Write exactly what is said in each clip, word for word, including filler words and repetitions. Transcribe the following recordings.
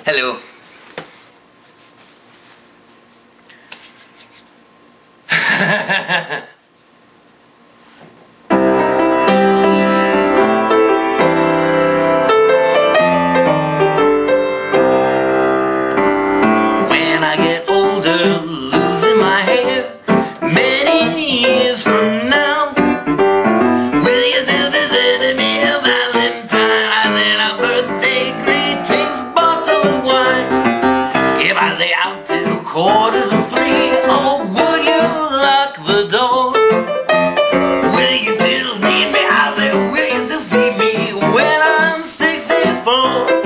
Hello. When I get older, losing my hair, many years from now, will you still visit me a Valentine? I said our birthday greetings, bottle of wine. If I say out till quarter to three, oh, would you lock the door? Will you still need me? I said, will you still feed me when I'm sixty-four?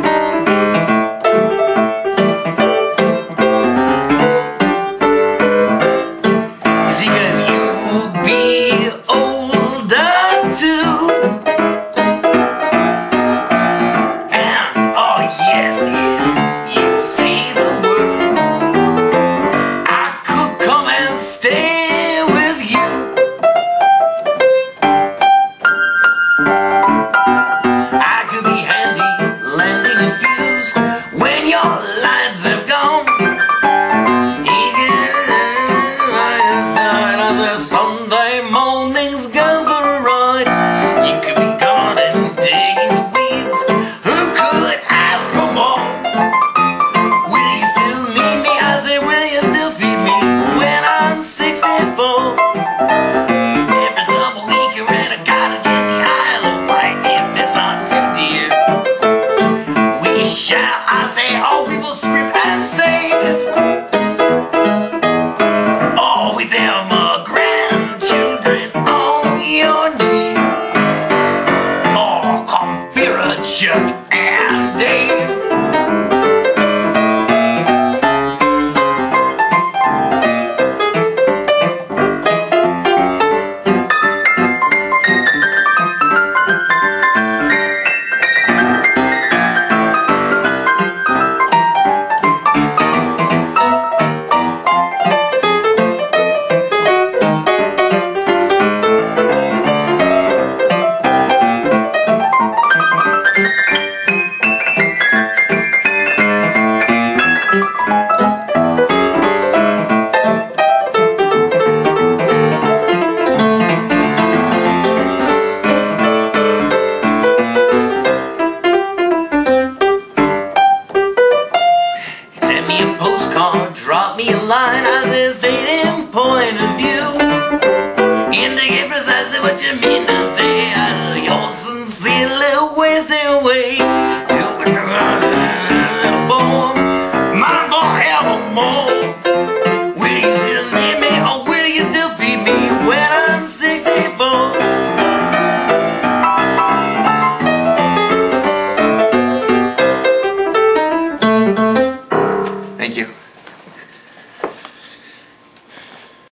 I say all people scream and save. Oh, with them uh, grandchildren on your knee. Oh, come Vera, Chuck, and Dave. Drop me a line as a stating point of view. Indicate precisely what you mean.